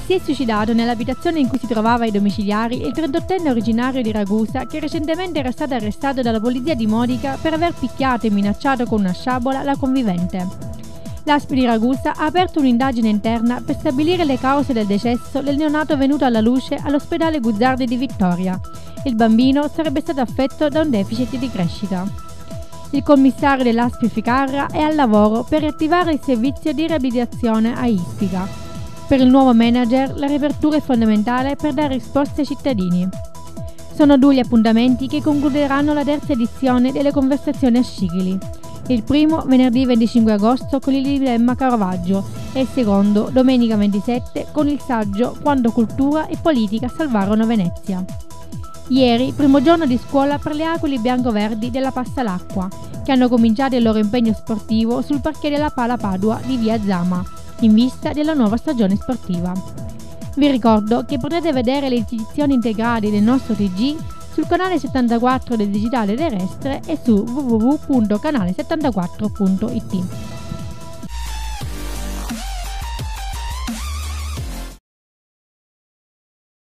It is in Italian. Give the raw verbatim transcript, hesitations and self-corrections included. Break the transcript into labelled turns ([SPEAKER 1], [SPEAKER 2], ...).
[SPEAKER 1] Si è suicidato nell'abitazione in cui si trovava ai domiciliari il trentottenne originario di Ragusa, che recentemente era stato arrestato dalla polizia di Modica per aver picchiato e minacciato con una sciabola la convivente. L'A S P di Ragusa ha aperto un'indagine interna per stabilire le cause del decesso del neonato venuto alla luce all'ospedale Guzzardi di Vittoria. Il bambino sarebbe stato affetto da un deficit di crescita. Il commissario dell'A S P Ficarra è al lavoro per riattivare il servizio di riabilitazione a Ispica. Per il nuovo manager la riapertura è fondamentale per dare risposte ai cittadini. Sono due gli appuntamenti che concluderanno la terza edizione delle conversazioni a Scicli. Il primo venerdì venticinque agosto con il dilemma Caravaggio e il secondo domenica ventisette con il saggio Quando cultura e politica salvarono Venezia. Ieri, primo giorno di scuola per le aquile bianco-verdi della Passa l'Acqua, che hanno cominciato il loro impegno sportivo sul parquet della Pala Padua di via Zama, in vista della nuova stagione sportiva. Vi ricordo che potete vedere le esibizioni integrali del nostro T G sul canale settantaquattro del Digitale Terrestre e su w w w punto canale settantaquattro punto i t.